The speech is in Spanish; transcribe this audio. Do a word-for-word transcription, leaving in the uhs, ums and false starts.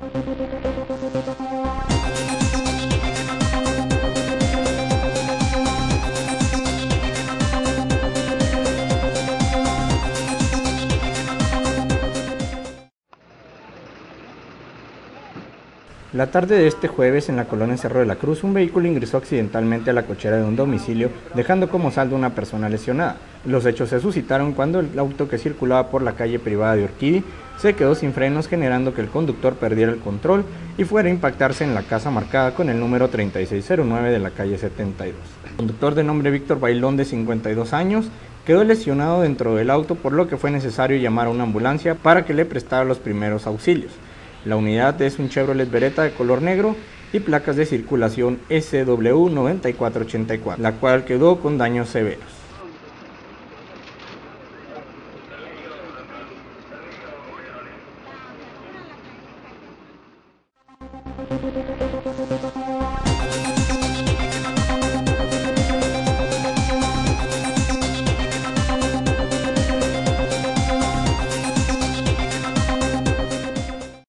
La tarde de este jueves, en la colonia Cerro de la Cruz, un vehículo ingresó accidentalmente a la cochera de un domicilio, dejando como saldo una persona lesionada. Los hechos se suscitaron cuando el auto que circulaba por la calle privada de Orquídea se quedó sin frenos, generando que el conductor perdiera el control y fuera a impactarse en la casa marcada con el número treinta y seis cero nueve de la calle setenta y dos. El conductor, de nombre Víctor Bailón, de cincuenta y dos años, quedó lesionado dentro del auto, por lo que fue necesario llamar a una ambulancia para que le prestara los primeros auxilios. La unidad es un Chevrolet Beretta de color negro y placas de circulación S W noventa y cuatro ochenta y cuatro, la cual quedó con daños severos.